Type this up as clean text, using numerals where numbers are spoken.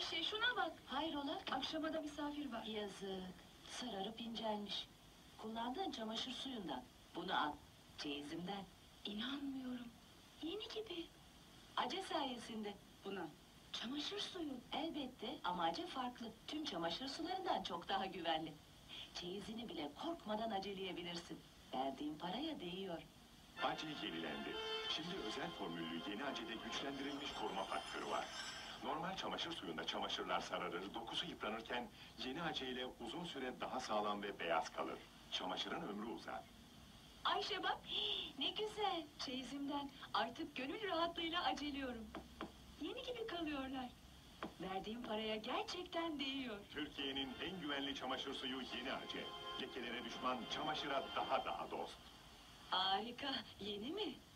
Ayşe şuna bak. Hayrola? Akşama da misafir var. Yazık. Sararıp incelmiş. Kullandığın çamaşır suyundan. Bunu al. Çeyizimden. İnanmıyorum. Yeni gibi. Ace sayesinde. Buna. Çamaşır suyu. Elbette ama Ace farklı. Tüm çamaşır sularından çok daha güvenli. Çeyizini bile korkmadan aceleyebilirsin. Verdiğin paraya değiyor. Ace yenilendi. Şimdi özel formüllü yeni Ace'de güçlendirilmiş koruma faktörü var. Normal çamaşır suyunda çamaşırlar sararır, dokusu yıpranırken yeni Ace ile uzun süre daha sağlam ve beyaz kalır. Çamaşırın ömrü uzar. Ayşe bak. Ne güzel. Çeyizimden artık gönül rahatlığıyla aceliyorum. Yeni gibi kalıyorlar. Verdiğim paraya gerçekten değiyor. Türkiye'nin en güvenli çamaşır suyu yeni Ace. Lekelere düşman, çamaşıra daha dost. Harika. Yeni mi?